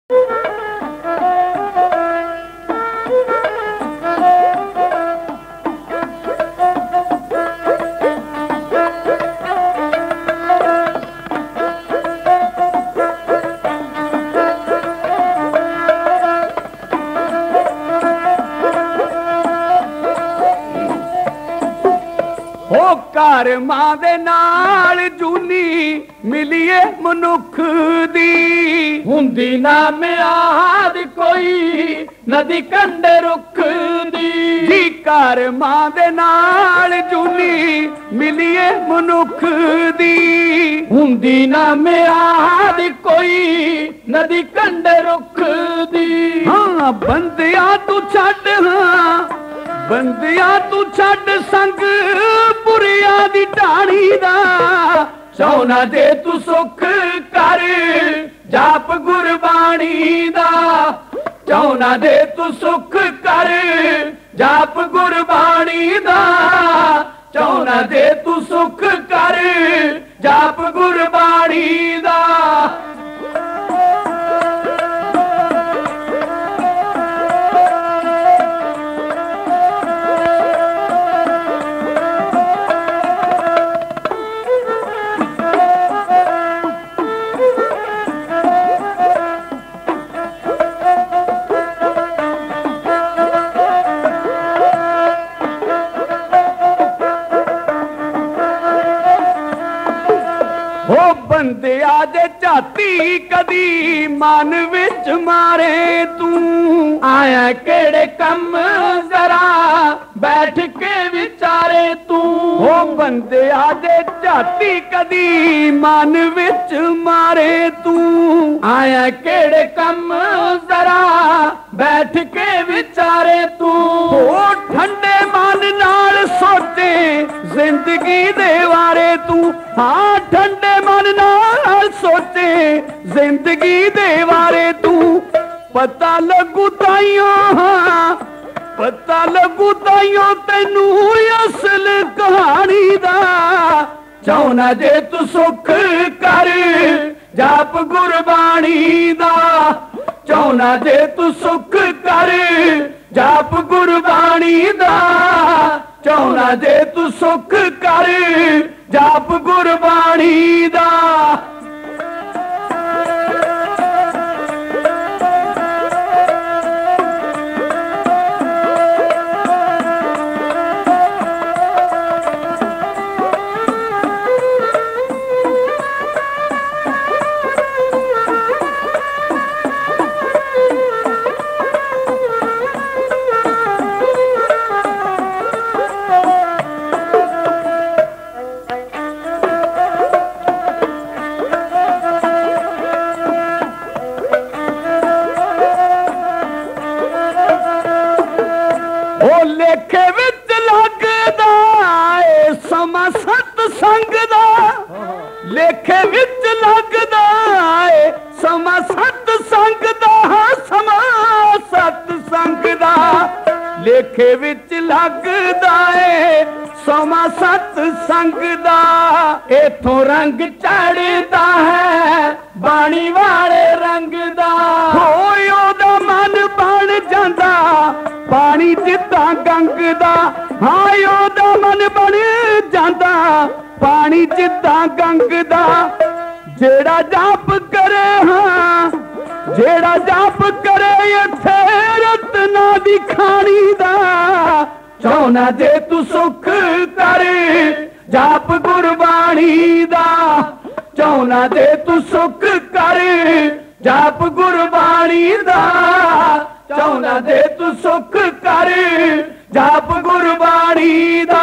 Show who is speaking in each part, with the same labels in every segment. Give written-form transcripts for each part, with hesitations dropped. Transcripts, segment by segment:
Speaker 1: घर मां दे नाल जूनी मिलिए मनुख दी हुंदी ना मियाद कोई नदी कंडे रुख दी घर मां दे नाल जूनी मिलिए मनुख दी हुंदी ना मियाद कोई नदी कंडे रुख दी। हाँ बंदिया तू छड़ हाँ बंदिया तू छड़ संग पुरिया दी ढाणी दा चौना दे तू सुख कर जाप गुरबाणी दा चौना दे तू सुख कर जाप गुरबाणी दा चौना दे तू सुख कर जाप गुरबाणी दा। बंदिया जे झाती कदी मन विच मारे तू आया केड़े कम जरा बैठ के विचारे तू हो बंदिया जे झाती कदी मन विच मारे तू आया केड़े कम जरा बैठ के विचारे तू हो ठंडे मन नाल सोचे जिंदगी दे बारे तू हाँ ठंडे मन नाल सोचे जिंदगी दे बारे तू पता लगू ताइयों हाँ पता लगू ताइयों तेनू असल कहानी दा चाहना जे तू सुख कर जाप गुरबाणी दा चाहना जे तू सुख कर जाप गुरबाणी दा चाहना जे तू सुख कर जाप गुरबाणी दा। लेखे विच लगदा ए समा सतसंग दा लेखे विच लगदा ए समा सतसंग दा समा सतसंग दा लेखे विच लगदा ए समा सतसंग दा इथों रंग चढ़दा है बाणी वाले रंग दा होए ओदा मन बन जांदा पानी जिद्दा गंग दा हाय ओदा मन बन जांदा पानी जिद्दा गंग दा जेड़ा जाप करे हाँ जेड़ा जाप करे इत्थे रत्ना दी खानी दा चाहना जे तू सुख कर जाप गुरबाणी दा चाहना जे तू सुख कर जाप गुरबाणी दा चाहना दे तू सुख कर जाप गुरबाणी दा।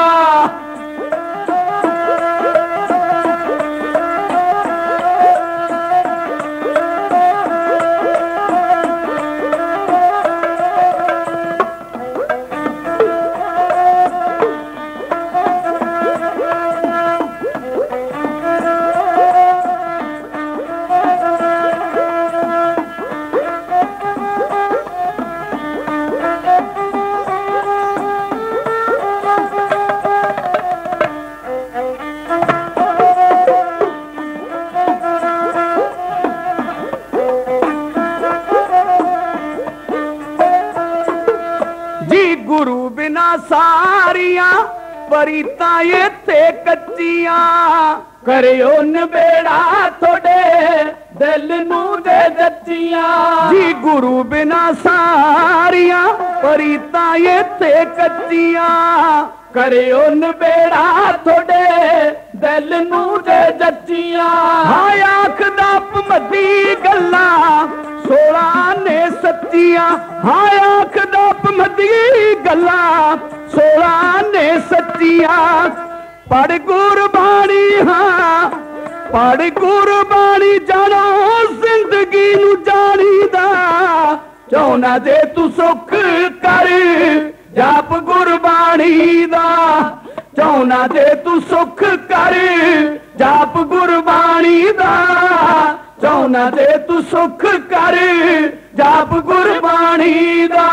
Speaker 1: गुरु बिना सारिया परीता इत्थे कच्चियां करियो नबेड़ा थोड़े दिल नू दे दच्चियां जी गुरु बिना सारिया परीता इत्थे कच्चियां करियो नबेड़ा थोड़े दिल नू दे दच्चियां हाय आखदा मदी गल्ला 16 ने सच्चियां हाय आखदा मदी गल्ला 16 ने सच्चियां पढ़ गुरबाणी हाँ पढ़ गुरबाणी जानो जिंदगी नू जानीदा चाहना दे तू सुख कर जाप गुरबाणी दा चाहना दे तू सुख कर जाप गुरबाणी दा चाहना दे तू सुख कर जाप गुरबाणी दा।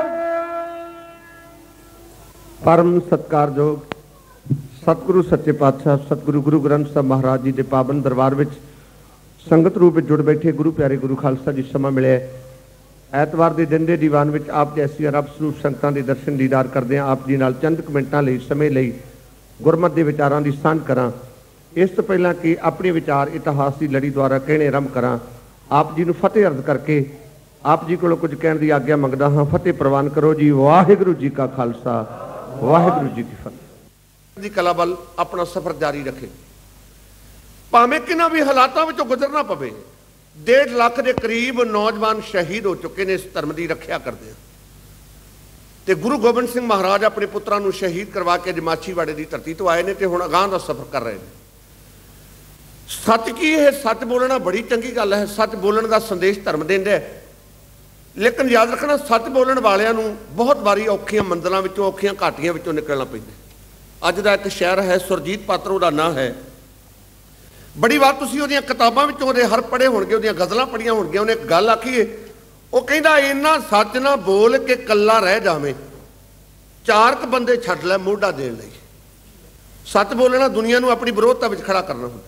Speaker 2: परम सत्कारयोग सतगुरु सच्चे पातशाह सतगुरु गुरु ग्रंथ साहब महाराज जी के पावन दरबार में संगत रूप में जुड़ बैठे गुरु प्यारे गुरु खालसा जी समा मिले ऐतवार के दिन के दीवान में आप जैसी रब स्वरूप संगतां के दर्शन दीदार करते हैं आप जी नाल चंद कमेंटां लई समय लई गुरमत के विचारां की सांझ करां। इस तो पहला कि अपने विचार इतिहास की लड़ी द्वारा कहने आरंभ करां आप जी नूं फतेह अर्ज करके आप जी को कुछ कहने की आग्ञा मंगदा हाँ। फतेह प्रवान करो जी। वाहिगुरू जी का खालसा वाहिगुरू जी की फतेह। दी कला बल अपना सफर जारी रखे भावें किन्हां भी हालातां विचों गुजरना पवे। 1.5 लाख के करीब नौजवान शहीद हो चुके हैं इस धर्म की रखिया करते हैं ते गुरु गोबिंद सिंह महाराज अपने पुत्रां नूं शहीद करवा के अज माछीवाड़े की धरती तो आए ने ते हुण अगांह दा सफर कर रहे हैं। सच की है सच बोलना बड़ी चंगी गल है। सच बोलने का संदेश धर्म देंदा है लेकिन याद रखना सच बोलण वालियां नूं बहुत बारी औखियां मंदलां विचों औखियां घाटियां विचों निकलना पैंदा। अज दा एक शहर है सुरजीत पात्रो का नाम है। बड़ी बार तुसीं उहदियां किताबां विचों उहदे हर पढ़े होणगे उहदियां गज़लां पढ़ियां होणगियां। उहने एक गल आखी है वो कहंदा इन्ना सच ना बोल के कल्ला रह जावें 4 क बंदे छड्ड लै मोढा देण लई। सच बोलना दुनिया नूं अपनी विरोधता विच खड़ा करना हुंदा।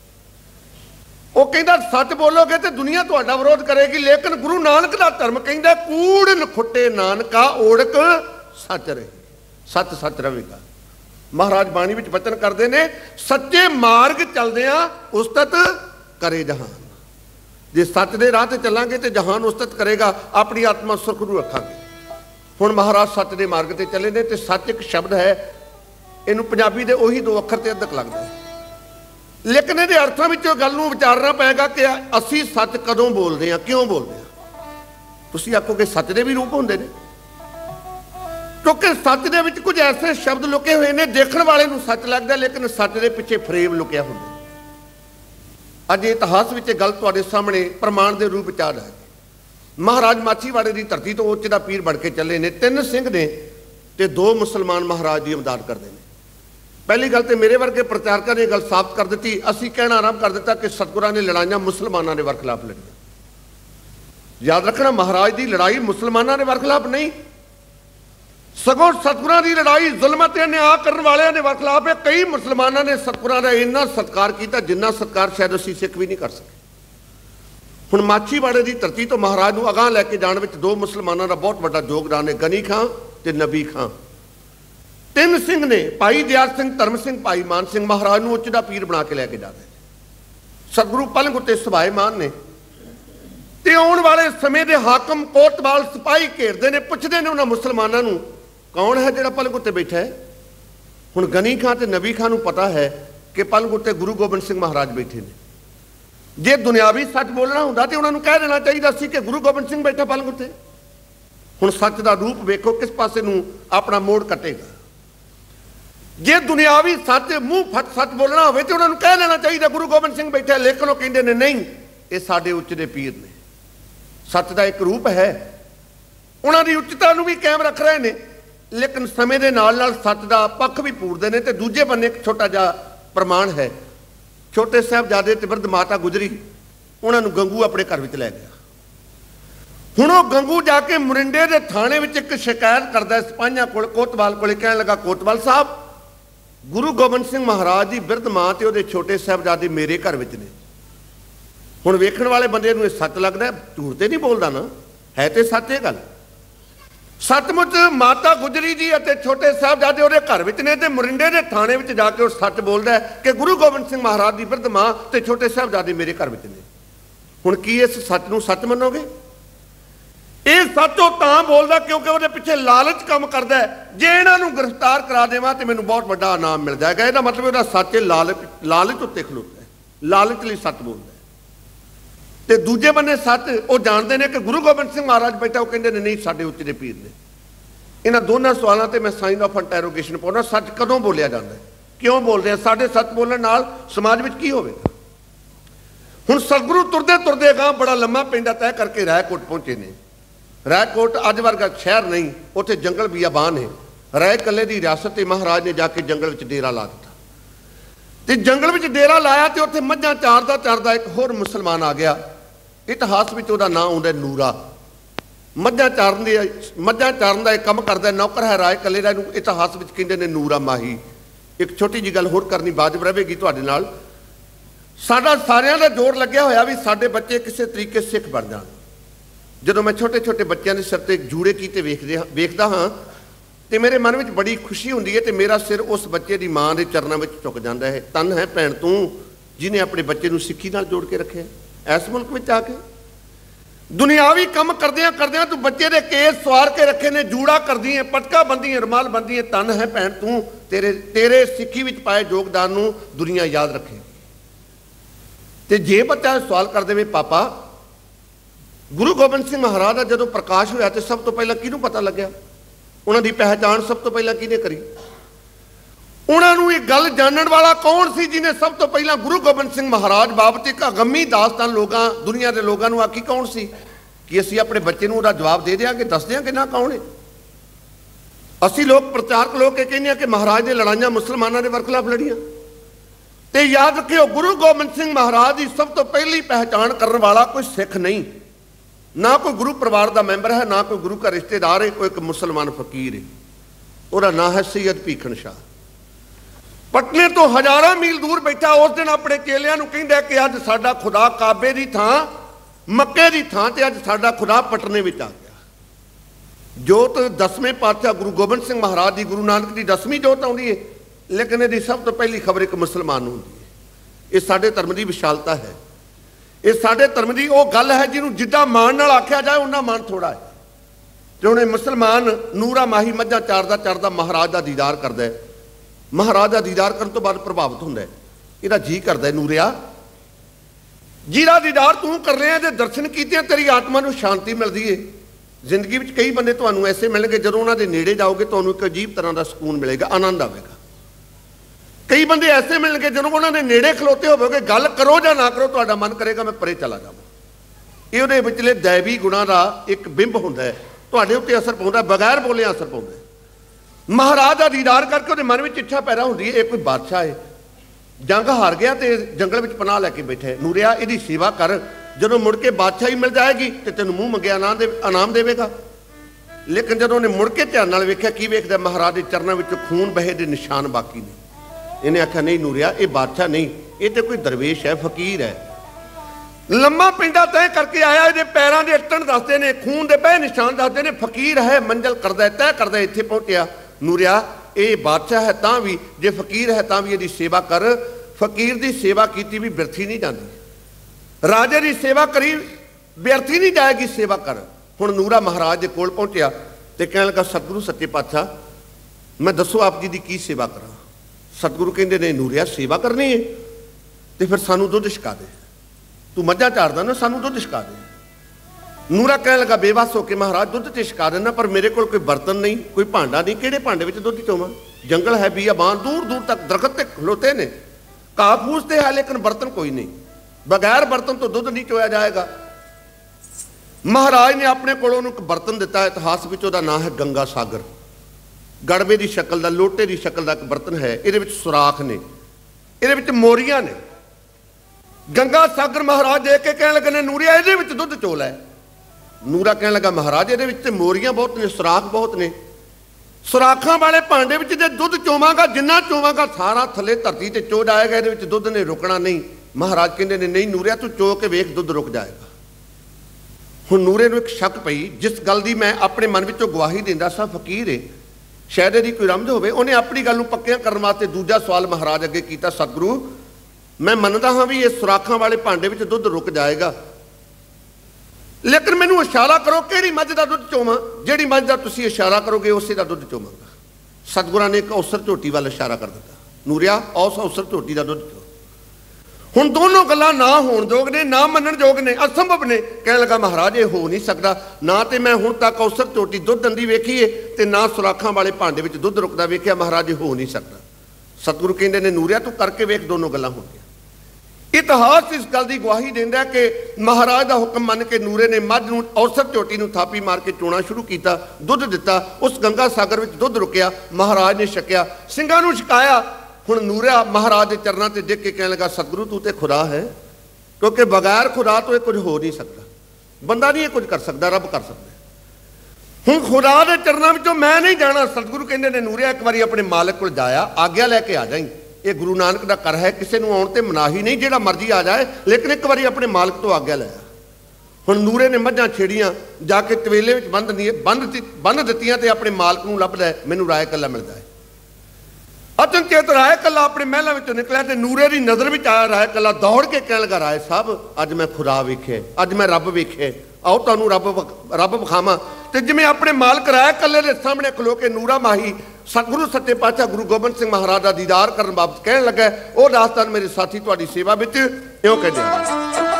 Speaker 2: वो कहंदा सच बोलोगे तो दुनिया तुहाडा विरोध करेगी लेकिन गुरु नानक दा धर्म कहंदा कूड़ नखुट्टे नानका ओढ़क सच रहे सच सच रहेगा। महाराज बाणी विच वचन करते हैं सच्चे मार्ग चलदियां उस्तत करे जहान। जे सच दे राह ते चलांगे तो जहान उस्तत करेगा अपनी आत्मा सुरखरू रखांगे। हुण महाराज सच दे मार्ग ते चले ने ते सच एक शब्द है इनू पंजाबी दे ओही 2 अखर ते अद्धक लगदा है लेकिन ये अर्थों में गल नूं विचारना पेगा कि असी सच कदों बोलते हैं क्यों बोलते हैं। तुसीं आखोगे सच दे भी रूप होंदे ने क्योंकि सच दे विच कुछ ऐसे शब्द लुके हुए ने देखण वाले नूं सच लगदा लेकिन सच दे पिछे फ्रेम लुकिया हुंदा। अज इतिहास विच गल तुहाडे सामने प्रमाण के रूप विच आ रहा है। महाराज माछीवाड़े की धरती तो उच्च दा पीर बन के चले ने 3 सिंह ने ते 2 मुसलमान महाराज की इमदाद करते हैं। पहली गल तो मेरे वर्गे प्रचारकों ने गल साबित कर दी असी कहना आरंभ कर दिता कि सतगुरां ने लड़ाइयां मुसलमानों के वरखिलाफ लड़ियां। याद रखना महाराज की लड़ाई मुसलमानों के वरखिलाफ नहीं सगों सतगुरां की लड़ाई जुल्म ते अन्याय करने वालियां दे वरखिलाफ है। कई मुसलमानों ने सतगुरां दा इन्ना सत्कार किया जिन्ना सत्कार शायद असीं सिख भी नहीं कर सके। हुण माछीवाड़े की धरती तो महाराज नूं अगांह लैके जाण विच 2 मुसलमानों का बहुत वड्डा योगदान है गनी खां ते नबी खां। 3 सिंह ने भाई दयाल सिंह धर्म सिंह भाई मान सिंह महाराज नूं उच्च दा पीर बना के लैके जाते सतगुरु पलंग उत्ते सवाए मान ने ते आउण वाले समय दे हाकम कोतवाल सिपाही घेरदे ने पुछदे ने उन्हां मुसलमानां नूं कौन है जिहड़ा पलंग उत्ते बैठा है। हुण गनी खां ते नबी खां नूं पता है कि पलंग उत्ते गुरु गोबिंद सिंह महाराज बैठे ने। जे दुनियावी सच बोलना हुंदा ते उन्हां नूं कह देना चाहिदा सी कि गुरु गोबिंद सिंह बैठा पलंग उत्ते। हुण सच दा रूप वेखो किस पासे नूं अपना मोड़ कटेगा। जे दुनियावी सच मूँह फट सच बोलना हो तो उन्होंने कह देना चाहिए गुरु गोबिंद सिंह बैठे लेकिन वो कहते हैं नहीं ये साडे उच्च दे पीर ने। सच का एक रूप है उन्होंने उच्चता भी कायम रख रहे हैं लेकिन समय के नाल नाल सच का पक्ष भी पूरते हैं। तो दूजे बन्ने एक छोटा जा प्रमाण है छोटे साहिबजादे ते वृद्ध माता गुजरी उन्होंने गंगू अपने घर में लै गया। हुण वो गंगू जाके मुरिंडे के थाने में एक शिकायत करता है सिपाहियां कोल कोतवाल को कहने लगा कोतवाल साहब गुरु गोबिंद सिंह महाराज की बिरध मां ते उहदे छोटे साहिबजादे मेरे घर में ने। हुण वेखण वाले बंदे नूं सच लगदा झूठ ते नहीं बोलदा ना है तो सच ये गल। सचमुच माता गुजरी जी और छोटे साहबजादे उहदे घर विच ने ते मोरिंडे दे थाने विच जाके उह सच बोलदा है कि गुरु गोबिंद सिंह महाराज की बिरध मां ते छोटे साहबजादे मेरे घर विच ने। हुण की इस सच नूं सच मनोगे? ये सच वो तां बोलदा क्योंकि उहदे पिछे लालच काम करदा है। जे इन्हां नूं गिरफ्तार करा देवां ते मैनूं बहुत वड्डा इनाम मिल जाएगा। इहदा मतलब उहदा सच लालच उत्ते खलोता है, लालच लई सच बोलदा है। ते दूजे बन्ने सच वो जानते हैं कि गुरु गोबिंद सिंह महाराज बैठा, वो कहते हैं नहीं साडे उच्च दे पीर ने। इन्हां दोनों सवालों ते मैं साइन ऑफ इंटरोगेशन पाउणा, सच कदों बोलिया जाता है, क्यों बोलते हैं? साडे सच बोलण नाल समाज विच की होवेगा? हुण सतगुरु तुरदे तुरदे गां बड़ा लम्मा पिंडा तय करके रायकोट पहुंचे ने। रायकोट अज वर्गा शहर नहीं, उत्थे जंगल बियाबान है। राय कले की रियासत महाराज ने जाके जंगल विच डेरा ला दिता ते जंगल विच डेरा लाया ते उत्थे मझां चारदा चारदा एक होर मुसलमान आ गया। इतिहास में उसका नाम आता नूरा। मझां चारन का एक काम करता, नौकर है राय कले का, इतिहास में कहते हैं नूरा माही। एक छोटी जी गल होर करनी वाजिब रहेगी तुहाडे नाल। साडा सारियां दा जोर लग्या होया भी साडे बच्चे किसी तरीके सिख बन जाण। जदों मैं छोटे छोटे बच्चों के सिर ते जूड़े कीते वेखदा हाँ तो मेरे मन में बड़ी खुशी हुंदी है। तो मेरा सिर उस बच्चे की माँ के चरणों में झुक जाता है। तन है भैन तू जिन्हें अपने बच्चे को सिक्खी नाल जोड़ के रखे इस मुल्क में आके। दुनियावी कम करदियां करदियां तू बच्चे दे केस सवार के रखे ने, जूड़ा करदी है, पटका बंदी है, रुमाल बंदी है। तन है भैन तू तेरे सिक्खी विच पाए योगदान नूं दुनिया याद रखेगी। ते जे बच्चा सवाल कर दे पापा गुरु गोबिंद सिंह महाराज का जदों प्रकाश होया तो सब तो पहला किहनूं पता लग्या? उन्होंने पहचान सब तो पहला किहने करी? उन्होंने ये गल जानने वाला कौन सी जिन्हें सब तो पहला गुरु गोबिंद सिंह महाराज बाबत एक अगमी दास्तान लोगों दुनिया के लोगों आखी कौन सी कि असी अपने बच्चे को जवाब दे देंगे, दस देंगे ना कौन है? असी लोग प्रचारक लोग कहते हैं कि महाराज ने लड़ाइयां मुसलमानों के वरखिलाफ लड़ियां। तो याद रखियो गुरु गोबिंद सिंह महाराज की सब तो पहली पहचान करने वाला कोई सिख नहीं, ना कोई गुरु परिवार का मैंबर है, ना कोई गुरु का रिश्तेदार है, कोई एक मुसलमान फकीर है। उसका नाम है सैयद भीखन शाह। पटने तो हजारों मील दूर बैठा उस दिन अपने चेलियां नूं कहंदा कि अज साडा खुदा काबे की थां मक्के की थां ते अज साडा खुदा पटने विच आ गया। जोत 10वें पातशाह गुरु गोबिंद सिंह महाराज की, गुरु नानक की 10वीं जोत आउंदी है, लेकिन इसकी सब तो पहली खबर एक मुसलमान नूं हुंदी है। ये साडे धर्म की विशालता है, ये साडे धर्म की वो गल है जिन्हों जिद्दां मान नाल आख्या जाए उन्ना मान थोड़ा है। जो उन्हें मुसलमान नूरा माही मझां चारदा चारदा महाराज का दीदार करता है। महाराज का दीदार करने तो बाद प्रभावित होंदा है, इहदा जी करदा है नूरिया जिहदा दीदार तू कर रहा है, दर्शन कीते तेरी आत्मा को शांति मिलती है। जिंदगी में कई बंदे तुहानूं ऐसे मिलणगे जदों उन्हां दे नेड़े जाओगे तुहानूं एक अजीब तरह का सुकून मिलेगा, आनंद आएगा। कई बंदे ऐसे मिलणगे जदों उन्हां दे नेड़े खलोते होवोगे, गल करो या ना करो तुहाडा मन करेगा मैं परे चला जावां। ये उहदे विचले दैवी गुणां दा एक बिंब हुंदा है, तुहाडे उत्ते असर पाउंदा, बगैर बोले असर पाउंदा है। महाराज का दीदार करके उहदे मन में इच्छा पैदा होंदी है, कोई बादशाह है, जंग हार गया तो जंगल में पनाह लैके बैठा है। नूरिया इहदी सेवा कर, जदों मुड़ के बादशाही मिल जाएगी तो तेन मूँह मंगिया इनाम देवेगा। लेकिन जदों उन्हें मुड़ के ध्यान नाल वेख्या की वेखदा, महाराज के चरणों में खून बहे दे निशान बाकी ने। इन्हें आख्या नहीं नूरिया ये बादशाह नहीं, ये तो कोई दरवेश है, फकीर है। लम्मा पिंडा तय करके आया, ये पैरों के अट्टण दसते ने, खून के बहे निशान दसते ने, फकीर है, मंजिल करदा तय करदा इत्थे पहुंचिया। नूरिया ये बादशाह है तां भी, जे फकीर है तां भी इहदी सेवा कर। फकीर की सेवा की भी बिरथी नहीं जाती, राजे की सेवा करी बिरथी नहीं जाएगी, सेवा कर। हुण नूरा महाराज के कोल पहुंचिया तो कहण लगा सतगुरु सच्चे पातशाह मैं दसो आप जी की की सेवा करा। सतगुरु कहते ने नूरिया सेवा करनी है तो फिर सानू दुध छका दे, तू मझां चारदा ना, सानू दुध छका दे। नूरा कहने लगा बेबस होके महाराज दुध तो छका देना, पर मेरे को कोई बर्तन नहीं, कोई भांडा नहीं, किहड़े भांडे में दुध चोवां? जंगल है बियाबान, दूर दूर तक दरखत खलोते ने, घाह फूस ते है, लेकिन बर्तन कोई नहीं। बगैर बर्तन तो दुध नहीं चोया जाएगा। महाराज ने अपने कोलों एक बर्तन दिता है, इतिहास में उसका नाम है गंगा सागर। गड़बे की शक्ल का, लोटे की शक्ल का एक बर्तन है, ये सुराख ने, ये मोरियां ने। गंगा सागर महाराज देख के कहने लगे नूरिया ये दुध चोल है। नूरा कहने लगा महाराज ये मोरियां बहुत ने, सुराख बहुत ने, सुराखा वाले भांडे में जो दुध चोवांगा, जिन्ना चोवांगा सारा थले धरती से चो जाएगा, ये दुध ने रुकना नहीं। महाराज कहते ने नहीं नूरिया तू चो के वेख दुध रुक जाएगा। ਹੁਣ ਨੂਰੇ ਨੂੰ ਇੱਕ ਸ਼ੱਕ ਪਈ, जिस गल की मैं अपने मन विचों गवाही देंदा सा फकीर है, शायद ਇਹਦੀ कोई रमज होवे। ਉਹਨੇ अपनी गल ਨੂੰ पक्कियां करन वास्ते दूजा सवाल महाराज अगे कीता, सतगुरु मैं मनदा हाँ भी ये सुराखां वाले भांडे विच दुध रुक जाएगा, लेकिन मैनू इशारा करो किहड़ी मझ दा दुध चोवां, जिहड़ी मझ दा तुसीं इशारा करोगे उसे दा दुध चोवांगा। सतगुरां ने एक औसर झोटी वाल इशारा कर दिता, ਨੂਰਿਆ ਉਸ औसर झोटी दा दुध चो। ਹੁਣ ਦੋਨੋਂ ਗੱਲਾਂ ਨਾ ਹੋਣ ਯੋਗ ਨੇ, ਨਾ ਮੰਨਣ ਯੋਗ ਨੇ, ਅਸੰਭਵ ਨੇ। ਕਹਿਣ ਲੱਗਾ ਮਹਾਰਾਜ ਇਹ ਹੋ ਨਹੀਂ ਸਕਦਾ, ਨਾ ਤੇ ਮੈਂ ਹੁਣ ਤੱਕ ਔਸਰ ਝੋਟੀ ਦੁੱਧ ਦਿੰਦੀ ਵੇਖੀ ਏ ਤੇ ਨਾ ਸੁਰਾਖਾਂ ਵਾਲੇ ਭਾਂਡੇ ਵਿੱਚ ਦੁੱਧ ਰੁਕਦਾ ਵੇਖਿਆ। ਮਹਾਰਾਜ ਇਹ ਹੋ ਨਹੀਂ ਸਕਦਾ। ਸਤਿਗੁਰੂ ਕਹਿੰਦੇ ਨੇ ਨੂਰਿਆ ਤੂੰ ਕਰਕੇ ਵੇਖ, ਦੋਨੋਂ ਗੱਲਾਂ ਹੋਣਗੀਆਂ। ਇਤਿਹਾਸ ਇਸ ਗੱਲ ਦੀ ਗਵਾਹੀ ਦਿੰਦਾ ਕਿ ਮਹਾਰਾਜ ਦਾ ਹੁਕਮ ਮੰਨ ਕੇ ਨੂਰੇ ਨੇ ਮੱਝ ਨੂੰ ਔਸਰ ਝੋਟੀ ਨੂੰ ਥਾਪੀ ਮਾਰ ਕੇ ਚੋਣਾ ਸ਼ੁਰੂ ਕੀਤਾ, ਦੁੱਧ ਦਿੱਤਾ। ਉਸ ਗੰਗਾ ਸਾਗਰ ਵਿੱਚ ਦੁੱਧ ਰੁਕਿਆ, ਮਹਾਰਾਜ ਨੇ ਛਕਿਆ, ਸਿੰਘਾਂ ਨੂੰ ਛਕਾਇਆ। ਹੁਣ ਨੂਰਿਆ महाराज के चरणों से डिग के कहने लगा, सतगुरु तू तो खुदा है, क्योंकि बगैर खुदा तो ये कुछ हो नहीं सकता, बंदा नहीं ये कुछ कर सकता, रब कर सकता। हूँ खुदा के चरणों में मैं नहीं जाना। सतगुरु कहते ने ਨੂਰਿਆ एक बार अपने मालिक को जाया, आग्ञा लैके आ जाई। ये गुरु नानक का कर है, किसी को आने पर मनाही नहीं, जो मर्जी आ जाए, लेकिन एक बार अपने मालिक तो आग्ञा लिया। ਹੁਣ ਨੂਰੇ ने मझां छेड़ियां, जाके तवेले में बंद दित्तियां ते अपने मालिक को लभदा है, मैनूं राय कला मिलता है। अचनचेत राय कला अपने महलों में निकलिया तो ਨੂਰੇ की नज़र में आया। राय कला दौड़ के कह लगा, राय साहब अज मैं खुदा वेखे, अज मैं रब वेखे, आओ तुहानूं रब विखावां। तो जिवें अपने मालिक राय कले के सामने खलो के ਨੂਰਾ माही सतगुरु सच्चे पातशाह गुरु गोबिंद सिंह महाराज का दीदार करन बाबत कहन लगा, वो दास्तान मेरे साथी तुहाडी सेवा विच इउं कहंदे।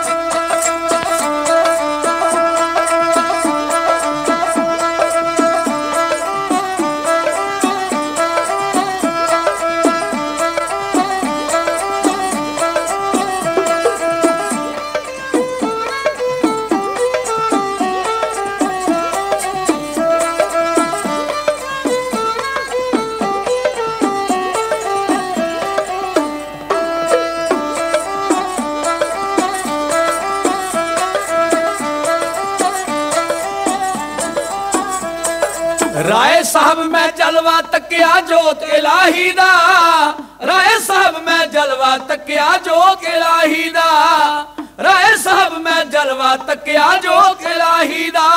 Speaker 1: राय साहब मैं जलवा तकिया जोत इलाही दा, राय साहब मैं जलवा तकिया जोत इलाही दा, राय साहब मैं जलवा तकिया जोत इलाही दा।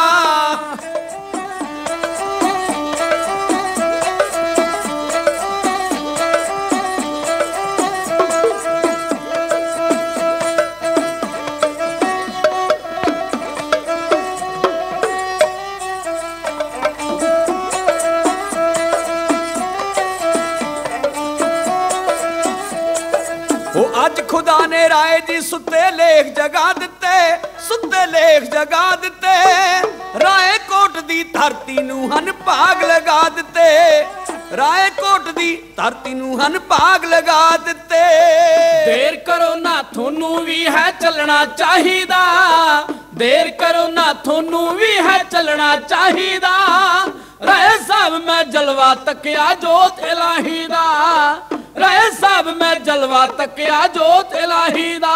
Speaker 1: अज खुदा ने राय जी सुते लेख जगा दिते, सुते लेख जगा दिते, राय कोट दी धरती नूं हन भाग लगा दिते, राय कोट दी धरती नूं हन भाग लगा दिते। देर करो ना थोनू भी है चलना चाहिदा, देर करो ना थोनू भी है चलना चाहिदा, राय साहब मैं जलवा तकिया जोत इलाही दा, राय साहब मैं जलवा तकिया जोत इलाही दा।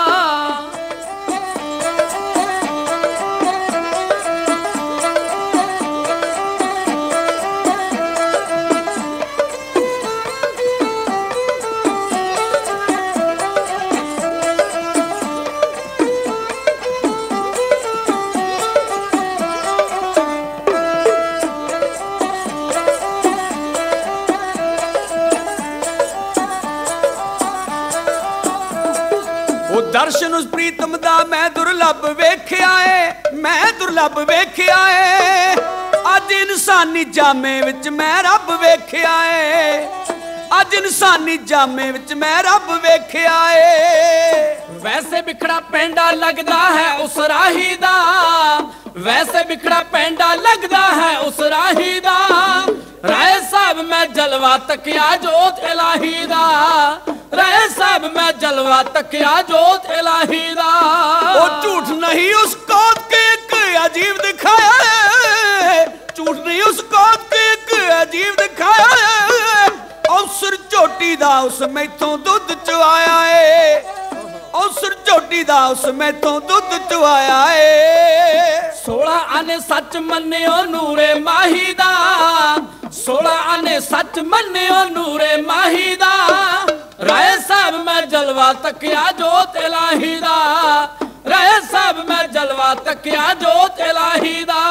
Speaker 1: दर्शन उस प्रीतम दा मैं दुर्लभ वेख्या है, मैं दुर्लभ वेख्या है, अज इंसानी जामे विच मैं रब वेख्या है, अज इंसानी जामे विच मैं रब वेख्या है। वैसे बिखड़ा पेंडा लगदा है उस राही दा, वैसे बिखड़ा पेंडा लगदा है उस राही दा, राय साहब मैं जलवा तकिया जोत इलाही दा, राय साहब मैं जलवा तकिया जोत इलाही दा। वो झूठ नहीं उस कौत के एक अजीब दिखाया है, झूठ नहीं उस कौत के एक अजीब दिखाया है, औसर झोटी दा उस मैथों दुध चुआया है, औसर झोटी दा उस मैथों दुध चुआया है। 16 आने सच मन्नियो ਨੂਰੇ ਮਾਹੀ ਦਾ, 16 आने सच मन्नियो ਨੂਰੇ ਮਾਹੀ ਦਾ, राय साहब मैं जलवा तकिया जोत इलाही दा, राय साहब मैं जलवा तकिया जोत इलाही दा।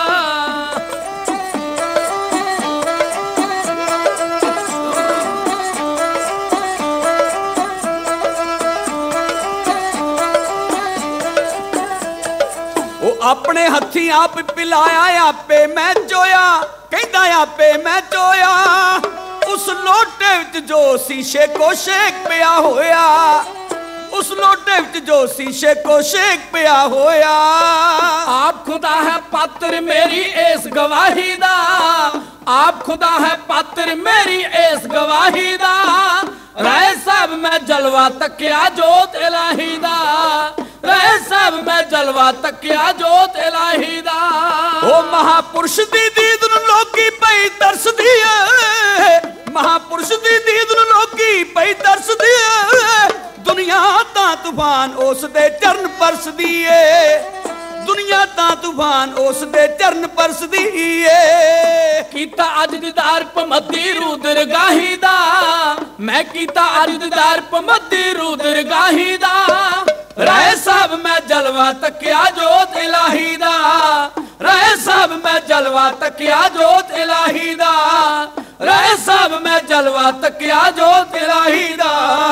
Speaker 1: अपने हथी आप पिलाया आपे मैं चोया, कहंदा आपे मैं चोया। उस लोटे विच जो शीशे को शेक पिया होया, उस लोटे विच जो शीशे को शेक पिया होया। आप खुदा है पात्र मेरी इस गवाही दा, आप खुदा है पात्र मेरी इस गवाही दा। राय साहब मैं जलवा तकिया जोत इलाही दा, राय साहब मैं जलवा तकिया जोत इलाही दा। ओ महापुरुष दी दीद नूं लोकी पई तरसदी है, महापुरुष दी दीद नूं लोकी पई तरसदी है। दुनिया ता तूफान उस दे चरण परसदी है, दुनिया ता तूफान उस दे चरण परसदी है। कीता अज दीदार पमदी रू दरगाही दा, मैं कीता अज दीदार पमदी रू दरगाही दा। राय साहब मैं जलवा तकिया जोत इलाही दा, राय साहब मैं जलवा तकिया जोत इलाही दा, राय साहब मैं जलवा तकिया जोत इलाही दा।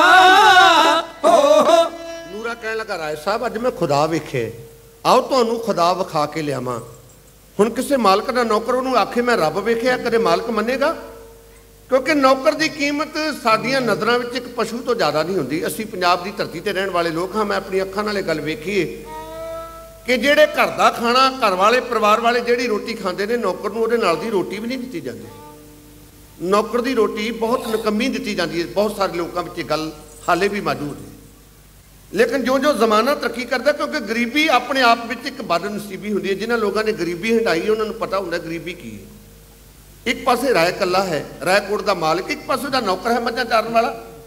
Speaker 2: ਨੂਰਾ ਕਹਿਣ ਲੱਗਾ ਰਾਏ ਸਾਹਿਬ ਅੱਜ ਮੈਂ ਖੁਦਾ ਵੇਖੇ, ਆਓ ਤੁਹਾਨੂੰ ਖੁਦਾ ਵਿਖਾ ਕੇ ਲਿਆਵਾਂ। ਹੁਣ ਕਿਸੇ ਮਾਲਕ ਦਾ ਨੌਕਰ ਉਹਨੂੰ ਆਖੇ ਮੈਂ ਰੱਬ ਵੇਖਿਆ, ਕਦੇ ਮਾਲਕ ਮੰਨੇਗਾ? ਕਿਉਂਕਿ ਨੌਕਰ ਦੀ ਕੀਮਤ ਸਾਡੀਆਂ ਨਜ਼ਰਾਂ ਵਿੱਚ ਇੱਕ ਪਸ਼ੂ ਤੋਂ ਜ਼ਿਆਦਾ ਨਹੀਂ ਹੁੰਦੀ। ਅਸੀਂ ਪੰਜਾਬ ਦੀ ਧਰਤੀ ਤੇ ਰਹਿਣ ਵਾਲੇ ਲੋਕ ਹਾਂ। ਮੈਂ ਆਪਣੀ ਅੱਖਾਂ ਨਾਲ ਇਹ ਗੱਲ ਵੇਖੀ ਹੈ ਕਿ ਜਿਹੜੇ ਘਰ ਦਾ ਖਾਣਾ, ਘਰ ਵਾਲੇ ਪਰਿਵਾਰ ਵਾਲੇ ਜਿਹੜੀ ਰੋਟੀ ਖਾਂਦੇ ਨੇ, ਨੌਕਰ ਨੂੰ ਉਹਦੇ ਨਾਲ ਦੀ ਰੋਟੀ ਵੀ ਨਹੀਂ ਦਿੱਤੀ ਜਾਂਦੀ। ਨੌਕਰ ਦੀ ਰੋਟੀ ਬਹੁਤ ਨਿਕੰਮੀ ਦਿੱਤੀ ਜਾਂਦੀ ਹੈ। ਬਹੁਤ ਸਾਰੇ ਲੋਕਾਂ ਵਿੱਚ ਇਹ ਗੱਲ ਹਾਲੇ ਵੀ ਮੌਜੂਦ ਹੈ। ਲੇਕਿਨ ਜੋ ਜ਼ਮਾਨਾ ਤਰੱਕੀ ਕਰਦਾ, ਕਿਉਂਕਿ ਗਰੀਬੀ ਆਪਣੇ ਆਪ ਵਿੱਚ ਇੱਕ ਬਦਨਸੀਬੀ ਹੁੰਦੀ ਹੈ। ਜਿਨ੍ਹਾਂ ਲੋਕਾਂ ਨੇ ਗਰੀਬੀ ਹਟਾਈ ਉਹਨਾਂ ਨੂੰ ਪਤਾ ਹੁੰਦਾ ਗਰੀਬੀ ਕੀ ਹੈ। ਇੱਕ ਪਾਸੇ ਰਾਏ ਕੱਲਾ ਹੈ, ਰਾਏਕੋਟ ਦਾ ਮਾਲਕ, ਇੱਕ ਪਾਸੇ ਦਾ ਨੌਕਰ ਹੈ ਮੱਝਾਂ ਚਾਰਨ ਵਾਲਾ।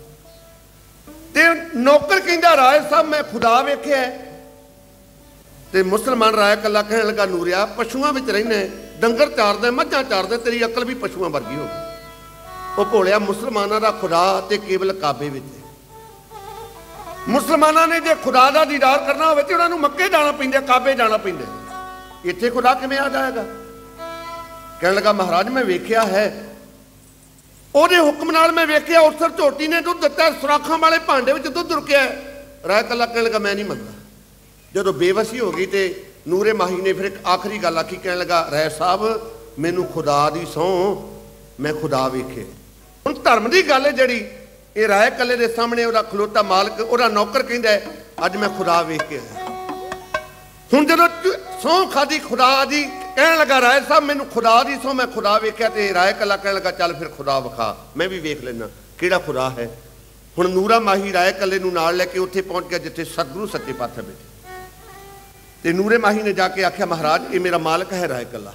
Speaker 2: ਤੇ ਨੌਕਰ ਕਹਿੰਦਾ ਰਾਏ ਸਾਹਿਬ ਮੈਂ ਖੁਦਾ ਵੇਖਿਆ। ਤੇ ਮੁਸਲਮਾਨ ਰਾਏ ਕੱਲਾ ਕਹਿਣ ਲੱਗਾ ਨੂਰਿਆ ਪਸ਼ੂਆਂ ਵਿੱਚ ਰਹਿਣਾ, ਡੰਗਰ ਚਾਰਦਾ, ਮੱਝਾਂ ਚਾਰਦਾ, ਤੇਰੀ ਅਕਲ ਵੀ ਪਸ਼ੂਆਂ ਵਰਗੀ ਹੋ ਗਈ। ਉਹ ਭੋਲਿਆ ਮੁਸਲਮਾਨਾਂ ਦਾ ਖੁਦਾ ਤੇ ਕੇਵਲ ਕਾਬੇ ਵਿੱਚ। ਮੁਸਲਮਾਨਾਂ ਨੇ ਜੇ ਖੁਦਾ ਦਾ ਦੀਦਾਰ ਕਰਨਾ ਹੋਵੇ ਤੇ ਉਹਨਾਂ ਨੂੰ ਮੱਕੇ ਜਾਣਾ ਪੈਂਦਾ, ਕਾਬੇ ਜਾਣਾ ਪੈਂਦਾ। ਇੱਥੇ ਖੁਦਾ ਕਿਵੇਂ ਆ ਜਾਏਗਾ? ਕਹਿਣ ਲੱਗਾ ਮਹਾਰਾਜ ਮੈਂ ਵੇਖਿਆ ਹੈ, ਉਹਦੇ ਹੁਕਮ ਨਾਲ ਮੈਂ ਵੇਖਿਆ। ਉਸਰ ਝੋਟੀ ਨੇ ਦੁੱਧ ਦਿੱਤਾ, ਸੁਰਾਖਾਂ ਵਾਲੇ ਭਾਂਡੇ ਵਿੱਚ ਦੁੱਧ ਰੁਕਿਆ। ਰਾਏ ਕੱਲਾ ਕਹਿਣ ਲੱਗਾ ਮੈਂ ਨਹੀਂ ਮੰਨਦਾ। ਜਦੋਂ ਬੇਵਸੀ ਹੋ ਗਈ ਤੇ ਨੂਰੇ ਮਾਹੀ ਨੇ ਫਿਰ ਇੱਕ ਆਖਰੀ ਗੱਲ ਆਖੀ। ਕਹਿਣ ਲੱਗਾ ਰਾਏ ਸਾਹਿਬ ਮੈਨੂੰ ਖੁਦਾ ਦੀ ਸਹੁੰ, ਮੈਂ ਖੁਦਾ ਵੇਖੇ। ਹੁਣ ਧਰਮ ਦੀ ਗੱਲ ਹੈ ਜਿਹੜੀ, ਇਹ ਰਾਏ ਕੱਲੇ ਦੇ ਸਾਹਮਣੇ ਉਹਦਾ ਖਲੋਤਾ ਮਾਲਕ, ਉਹਦਾ ਨੌਕਰ ਕਹਿੰਦਾ ਅੱਜ ਮੈਂ ਖੁਦਾ ਵੇਖ ਕੇ ਆਇਆ। ਹੁਣ ਜਦੋਂ ਸਹੁੰ ਖਾਦੀ ਖੁਦਾ ਦੀ, ਕਹਿਣ ਲੱਗਾ ਰਾਏ ਸਾਹਿਬ ਮੈਨੂੰ ਖੁਦਾ ਦੀ ਸਹੁੰ, ਮੈਂ ਖੁਦਾ ਵੇਖਿਆ। ਤੇ ਰਾਏ ਕੱਲਾ ਕਹਿਣ ਲੱਗਾ ਚੱਲ ਫਿਰ ਖੁਦਾ ਵਿਖਾ, ਮੈਂ ਵੀ ਵੇਖ ਲੈਣਾ ਕਿਹੜਾ ਖੁਦਾ ਹੈ। ਹੁਣ ਨੂਰਾ ਮਾਹੀ ਰਾਏ ਕੱਲੇ ਨੂੰ ਨਾਲ ਲੈ ਕੇ ਉੱਥੇ ਪਹੁੰਚ ਗਿਆ ਜਿੱਥੇ ਸਤਿਗੁਰੂ ਸੱਚੇ ਪਾਤਸ਼ਾਹ ਬੈਠੇ। ਤੇ ਨੂਰੇ ਮਾਹੀ ਨੇ ਜਾ ਕੇ ਆਖਿਆ ਮਹਾਰਾਜ ਇਹ ਮੇਰਾ ਮਾਲਕ ਹੈ ਰਾਏ ਕੱਲਾ।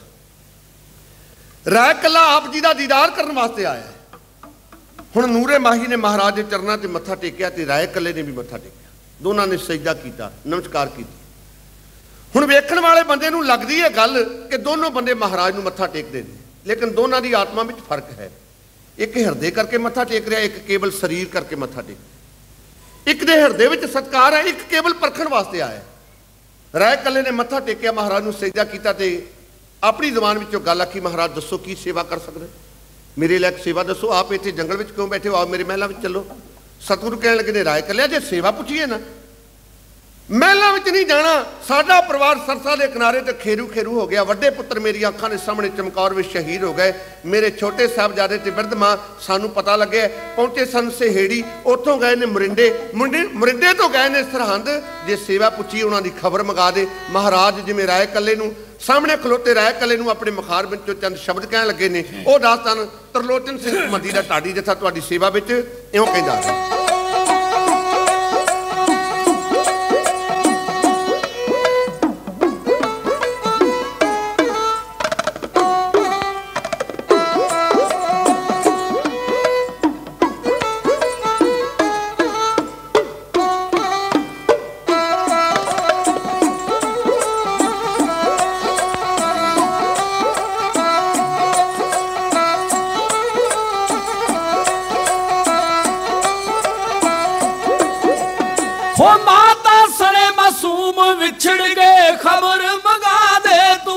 Speaker 2: ਰਾਏ ਕੱਲਾ ਆਪ ਜੀ ਦਾ ਦੀਦਾਰ ਕਰਨ ਵਾਸਤੇ ਆਇਆ ਹੈ। ਹੁਣ ਨੂਰੇ ਮਾਹੀ ਨੇ ਮਹਾਰਾਜ ਦੇ ਚਰਨਾਂ ਤੇ ਮੱਥਾ ਟੇਕਿਆ ਤੇ ਰਾਏ ਕੱਲੇ ਨੇ ਵੀ ਮੱਥਾ ਟੇਕਿਆ। ਦੋਨਾਂ ਨੇ ਸਜਦਾ ਕੀਤਾ, ਨਮਸਕਾਰ ਕੀਤੀ। ਹੁਣ ਵੇਖਣ ਵਾਲੇ ਬੰਦੇ ਨੂੰ ਲੱਗਦੀ ਹੈ ਗੱਲ ਕਿ ਦੋਨੋਂ ਬੰਦੇ ਮਹਾਰਾਜ ਨੂੰ ਮੱਥਾ ਟੇਕਦੇ ਨੇ, ਲੇਕਿਨ ਦੋਨਾਂ ਦੀ ਆਤਮਾ ਵਿੱਚ ਫਰਕ ਹੈ। ਇੱਕ ਹਿਰਦੇ ਕਰਕੇ ਮੱਥਾ ਟੇਕ ਰਿਹਾ, ਇੱਕ ਕੇਵਲ ਸਰੀਰ ਕਰਕੇ ਮੱਥਾ ਟੇਕ। ਇੱਕ ਦੇ ਹਿਰਦੇ ਵਿੱਚ ਸਤਿਕਾਰ ਹੈ, ਇੱਕ ਕੇਵਲ ਪਰਖਣ ਵਾਸਤੇ ਆਇਆ। ਰਾਏ ਕੱਲੇ ਨੇ ਮੱਥਾ ਟੇਕਿਆ, ਮਹਾਰਾਜ ਨੂੰ ਸਜਦਾ ਕੀਤਾ ਤੇ ਆਪਣੀ ਜ਼ੁਬਾਨ ਵਿੱਚੋਂ ਗੱਲ ਆਖੀ ਮਹਾਰਾਜ ਦੱਸੋ ਕੀ ਸੇਵਾ ਕਰ ਸਕਦੇ, ਮੇਰੇ ਲਈ ਇੱਕ ਸੇਵਾ ਦੱਸੋ। ਆਪ ਇੱਥੇ ਜੰਗਲ ਵਿੱਚ ਕਿਉਂ ਬੈਠੇ ਹੋ, ਆਪ ਮੇਰੇ ਮਹਿਲਾਂ ਵਿੱਚ ਚੱਲੋ। ਸਤਿਗੁਰੂ ਕਹਿਣ ਲੱਗੇ ਨੇ ਰਾਏ ਕੱਲਿਆ ਜੇ ਸੇਵਾ ਪੁੱਛੀਏ ਨਾ, ਮਹਿਲਾਂ ਵਿੱਚ ਨਹੀਂ ਜਾਣਾ। ਸਾਡਾ ਪਰਿਵਾਰ ਸਰਸਾ ਦੇ ਕਿਨਾਰੇ ਤੇ ਖੇਰੂ ਖੇਰੂ ਹੋ ਗਿਆ। ਵੱਡੇ ਪੁੱਤਰ ਮੇਰੀ ਅੱਖਾਂ ਦੇ ਸਾਹਮਣੇ ਚਮਕੌਰ ਵਿੱਚ ਸ਼ਹੀਦ ਹੋ ਗਏ। ਮੇਰੇ ਛੋਟੇ ਸਾਹਿਬਜ਼ਾਦੇ ਤੇ ਬਿਰਧ ਮਾਂ ਸਾਨੂੰ ਪਤਾ ਲੱਗਿਆ ਪਹੁੰਚੇ ਸਨ ਸਹੇੜੀ, ਉੱਥੋਂ ਗਏ ਨੇ ਮੁਰਿੰਡੇ ਤੋਂ ਗਏ ਨੇ ਸਰਹੰਦ। ਜੇ ਸੇਵਾ ਪੁੱਛੀ ਉਹਨਾਂ ਦੀ ਖਬਰ ਮੰਗਾ ਦੇ। ਮਹਾਰਾਜ ਜਿਵੇਂ ਰਾਏ ਕੱਲੇ ਨੂੰ ਸਾਹਮਣੇ ਖਲੋਤੇ ਰਾਏ ਕੱਲੇ ਨੂੰ ਆਪਣੇ ਮੁਖਾਰ ਵਿੱਚੋਂ ਚੰਦ ਸ਼ਬਦ ਕਹਿਣ ਲੱਗੇ ਨੇ। ਉਹ ਦਾਸਤਾਨ ਤਰਲੋਚਨ ਸਿੰਘ ਮੰਦੀ ਦਾ ਢਾਡੀ ਜਥਾ ਤੁਹਾਡੀ ਸੇਵਾ ਵਿੱਚ ਇਉਂ ਕਹਿੰਦਾ ਹੈ।
Speaker 1: विछड़ गए खबर मंगा दे तू।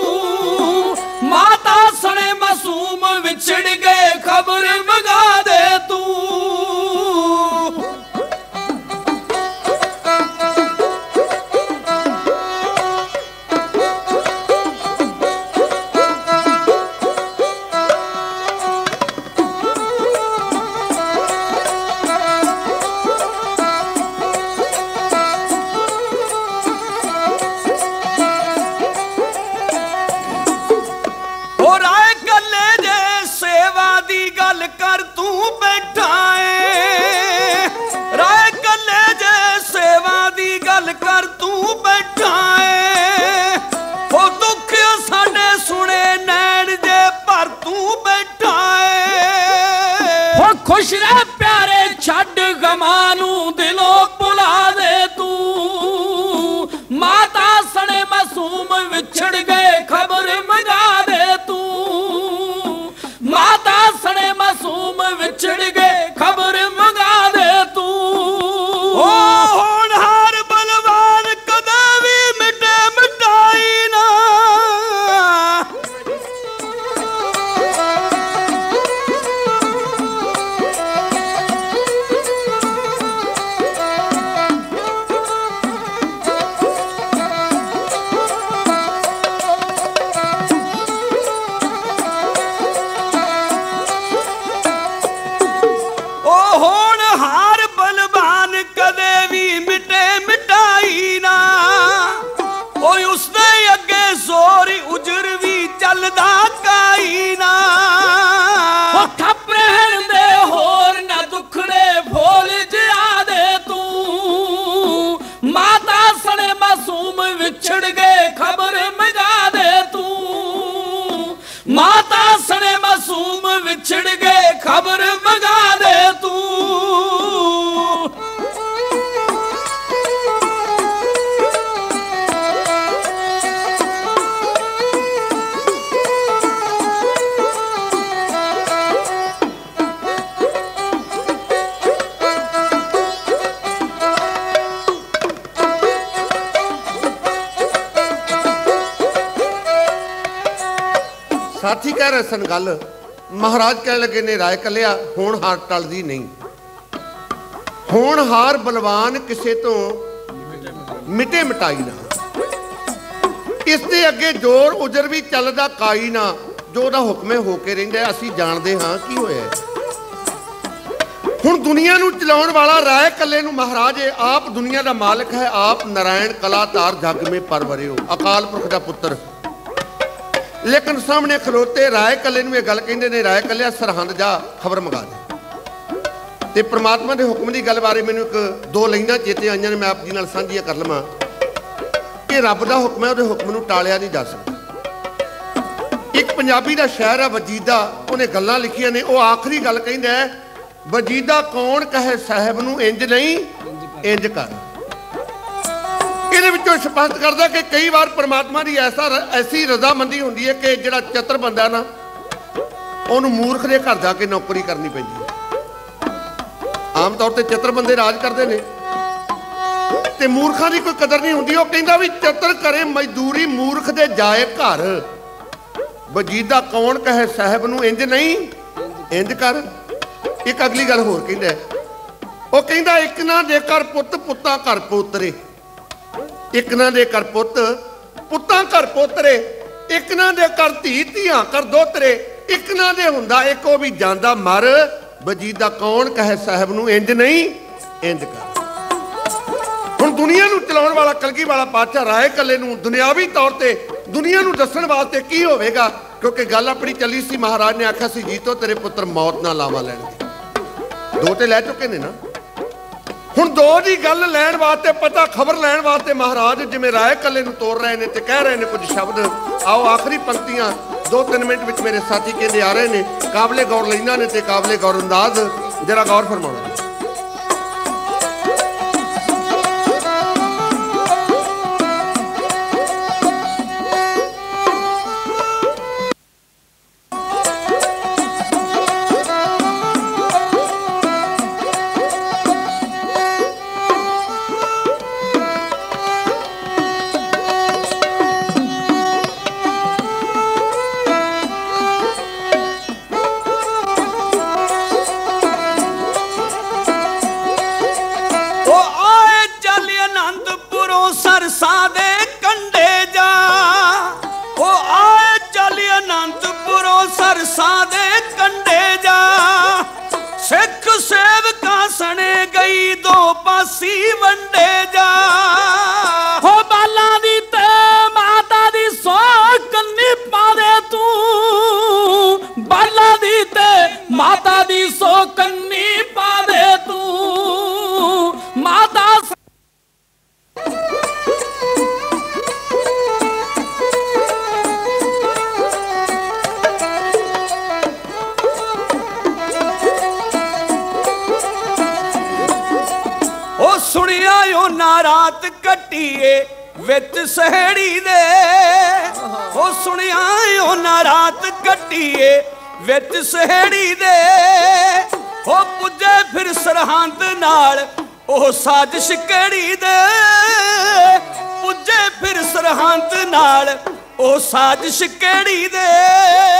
Speaker 1: माता सने मासूम विछड़ गए खबर मंगा दे तू। गल कर तू बैठा है राय कले जे सेवा दी गल कर तू बैठा है। ओ दुख साडे सुने नैन जे पर तू बैठा है। ओ खुश रह प्यारे छड़ गमानू दिलों भुला दे तू। माता सने मासूम विछड़ गए खबर मंगा दे तू। माता सने मासूम विछड़ गए खबर मंगा दे तू। ओ होनहार बलवान कदे भी मिटे मिटाई ना। होनहार बलवान कदे भी मिटे मिटाई ना। ओए उसदे अगे जोर उजर भी चलदा काई ना। ओ ठप रहन दे होर ना दुखड़े भोल जिया दे तू। माता सने मासूम विछड़ गए खबर मंगा दे तू। माता सने मासूम विछड़ गए खबर मंगा दे तू।
Speaker 2: साथी कह रहे सन गल महाराज कह लगे ने राय कलिया होनहार टलदी नहीं। होनहार बलवान किसे तो मिटे मिटाई ना। इसके अगे जोर उजर भी चलदा काई ना। जो ओदा हुक्मे होके रहिंदा असीं जाणदे हां की होया। हुण दुनिया नूं चलाउण वाला राय कले नूं महाराज आप दुनिया दा मालिक है। आप नारायण कलातार जग में परवरे हो अकाल पुरख दा पुत्र। लेकिन सामने खलोते राय कले नूं गल कहिंदे ने राय कलिया सरहंद जा खबर मंगा दे। ते परमात्मा के हुक्म की गल बारे मैनूं एक दो लाइनां चेते आईयां ने मैं आप जी नाल साझीआं कर लवां कि रब दा हुक्म है, उहदे हुक्म नूं टालिया नहीं जा सकदा। एक पंजाबी दा शायर है वजीदा, उहने गल्लां लिखियां ने। वो आखिरी गल कहिंदा है वजीदा कौन कहे साहिब नूं इंज नहीं इंज कर। ਇਹਦੇ ਵਿੱਚੋਂ ਸਪਸ਼ਟ ਕਰਦਾ ਕਿ ਕਈ ਵਾਰ परमात्मा ਦੀ ऐसी रजामंदी ਹੁੰਦੀ ਹੈ ਕਿ ਜਿਹੜਾ ਚਤਰ ਬੰਦਾ ਨਾ ਉਹਨੂੰ ਮੂਰਖ ਦੇ ਘਰ ਜਾ ਕੇ ਨੌਕਰੀ ਕਰਨੀ ਪੈਂਦੀ ਹੈ। ਆਮ ਤੌਰ ਤੇ ਚਤਰ ਬੰਦੇ ਰਾਜ ਕਰਦੇ ਨੇ ਤੇ ਮੂਰਖਾਂ ਦੀ ਕੋਈ ਕਦਰ ਨਹੀਂ ਹੁੰਦੀ। ਉਹ ਕਹਿੰਦਾ ਵੀ ਚਤਰ ਕਰੇ ਮਜ਼ਦੂਰੀ ਮੂਰਖ ਦੇ ਜਾਏ ਘਰ। ਵਜੀਦਾ ਕੌਣ ਕਹੇ ਸਾਹਿਬ ਨੂੰ ਇੰਜ ਨਹੀਂ ਇੰਜ ਕਰ। ਇੱਕ ਅਗਲੀ ਗੱਲ ਹੋਰ ਕਹਿੰਦਾ, ਉਹ ਕਹਿੰਦਾ ਇੱਕ ਨਾ ਦੇ ਕਰ ਪੁੱਤ ਪੁੱਤਾਂ ਘਰ ਪੋਤਰੇ। ਇੱਕ ਨਾ ਦੇ ਕਰ ਪੁੱਤ ਪੁੱਤਾਂ ਘਰ ਪੋਤਰੇ। ਇੱਕ ਨਾ ਦੇ ਕਰ ਧੀ ਧੀਆਂ ਕਰ ਦੋਤਰੇ। ਇੱਕ ਨਾ ਦੇ ਹੁੰਦਾ ਇੱਕ ਉਹ ਵੀ ਜਾਂਦਾ ਮਰ। ਵਜੀਦਾ ਕੌਣ ਕਹੇ ਸਾਹਿਬ ਨੂੰ ਇੰਜ ਨਹੀਂ ਇੰਜ ਕਰ। ਹੁਣ ਦੁਨੀਆ ਨੂੰ ਚਲਾਉਣ ਵਾਲਾ ਕਲਗੀ ਵਾਲਾ ਪਾਤਸ਼ਾਹ ਰਾਏ ਕੱਲੇ ਨੂੰ ਦੁਨਿਆਵੀ ਤੌਰ ਤੇ ਦੁਨੀਆ ਨੂੰ ਦੱਸਣ ਵਾਸਤੇ ਕੀ ਹੋਵੇਗਾ, ਕਿਉਂਕਿ ਗੱਲ ਆਪਣੀ ਚੱਲੀ ਸੀ। ਮਹਾਰਾਜ ਨੇ ਆਖਿਆ ਸੀ ਜੀਤੋ ਤੇਰੇ ਪੁੱਤਰ ਮੌਤ ਨਾਲ ਲਾਵਾ ਲੈਣਗੇ। ਦੋ ਤੇ ਲੈ ਚੁੱਕੇ ਨੇ ਨਾ। ਹੁਣ ਦੋ ਦੀ ਗੱਲ ਲੈਣ ਵਾਸਤੇ ਪਤਾ ਖਬਰ ਲੈਣ ਵਾਸਤੇ ਮਹਾਰਾਜ ਜਿਵੇਂ ਰਾਏ ਕੱਲੇ ਨੂੰ ਤੋੜ ਰਹੇ ਨੇ ਤੇ ਕਹਿ ਰਹੇ ਨੇ ਕੁਝ ਸ਼ਬਦ। ਆਓ ਆਖਰੀ ਪੰਕਤੀਆਂ 2-3 ਮਿੰਟ ਵਿੱਚ ਮੇਰੇ ਸਾਥੀ ਕਹਿੰਦੇ ਆ ਰਹੇ ਨੇ। ਕਾਬਲੇ ਗੌਰ ਲੈਣਾ ਨੇ ਤੇ ਕਾਬਲੇ ਗੌਰ ਅੰਦਾਜ਼ ਜਰਾ ਗੌਰ ਫਰਮਾਉਣਾ।
Speaker 1: रात कट्टीए विच सहेड़ी दे ओ सुनिया उन्हां रात कट्टीए विच सहेड़ी दे ओ पुजे फिर सरहंद नाल ओ साजिश केड़ी दे पुजे फिर सरहंद नाल ओ साजिश केड़ी दे